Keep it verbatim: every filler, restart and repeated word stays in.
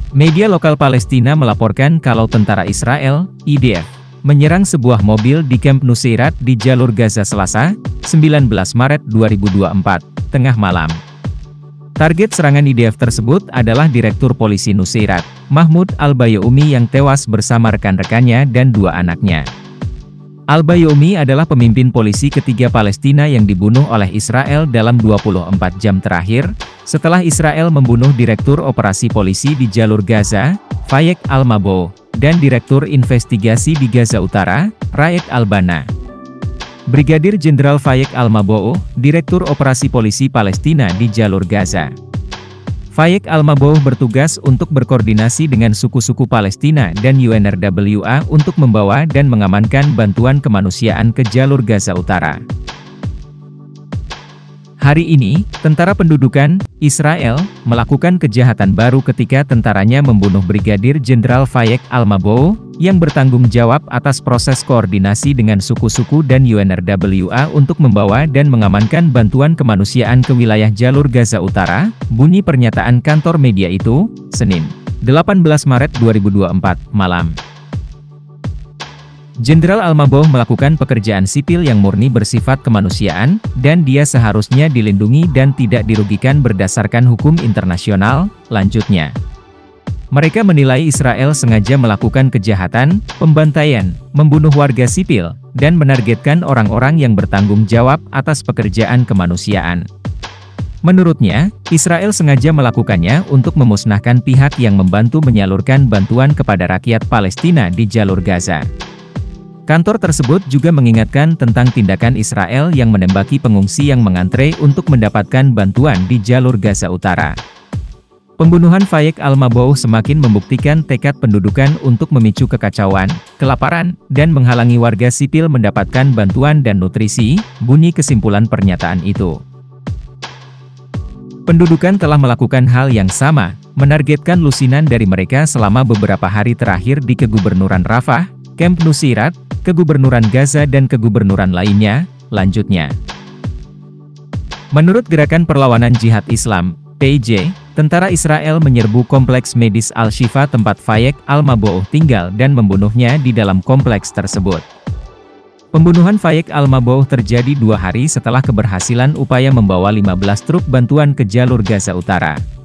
Media lokal Palestina melaporkan kalau tentara Israel, I D F, menyerang sebuah mobil di Camp Nuseirat di jalur Gaza Selasa, sembilan belas Maret dua ribu dua puluh empat, tengah malam. Target serangan I D F tersebut adalah Direktur Polisi Nuseirat, Mahmoud Al-Bayoumi yang tewas bersama rekan-rekannya dan dua anaknya. Al-Bayoumi adalah pemimpin polisi ketiga Palestina yang dibunuh oleh Israel dalam dua puluh empat jam terakhir, setelah Israel membunuh Direktur Operasi Polisi di jalur Gaza, Fayek Al-Mabou, dan Direktur Investigasi di Gaza Utara, Raed Al-Banna. Brigadir Jenderal Fayek Al-Mabou, Direktur Operasi Polisi Palestina di jalur Gaza. Fayek Al-Mabou bertugas untuk berkoordinasi dengan suku-suku Palestina dan U N R W A untuk membawa dan mengamankan bantuan kemanusiaan ke jalur Gaza Utara. Hari ini, tentara pendudukan Israel melakukan kejahatan baru ketika tentaranya membunuh Brigadir Jenderal Fayek Al-Mabou, yang bertanggung jawab atas proses koordinasi dengan suku-suku dan U N R W A untuk membawa dan mengamankan bantuan kemanusiaan ke wilayah jalur Gaza Utara, bunyi pernyataan kantor media itu, Senin, delapan belas Maret dua ribu dua puluh empat, malam. Jenderal Al-Mabou melakukan pekerjaan sipil yang murni bersifat kemanusiaan, dan dia seharusnya dilindungi dan tidak dirugikan berdasarkan hukum internasional, lanjutnya. Mereka menilai Israel sengaja melakukan kejahatan, pembantaian, membunuh warga sipil, dan menargetkan orang-orang yang bertanggung jawab atas pekerjaan kemanusiaan. Menurutnya, Israel sengaja melakukannya untuk memusnahkan pihak yang membantu menyalurkan bantuan kepada rakyat Palestina di jalur Gaza. Kantor tersebut juga mengingatkan tentang tindakan Israel yang menembaki pengungsi yang mengantre untuk mendapatkan bantuan di jalur Gaza Utara. Pembunuhan Fayek Al-Mabou semakin membuktikan tekad pendudukan untuk memicu kekacauan, kelaparan, dan menghalangi warga sipil mendapatkan bantuan dan nutrisi, bunyi kesimpulan pernyataan itu. Pendudukan telah melakukan hal yang sama, menargetkan lusinan dari mereka selama beberapa hari terakhir di Kegubernuran Rafah, Camp Nuseirat, Kegubernuran Gaza dan kegubernuran lainnya, lanjutnya. Menurut Gerakan Perlawanan Jihad Islam, P J, tentara Israel menyerbu kompleks medis Al-Shifa tempat Fayek Al-Mabou tinggal dan membunuhnya di dalam kompleks tersebut. Pembunuhan Fayek Al-Mabou terjadi dua hari setelah keberhasilan upaya membawa lima belas truk bantuan ke jalur Gaza Utara.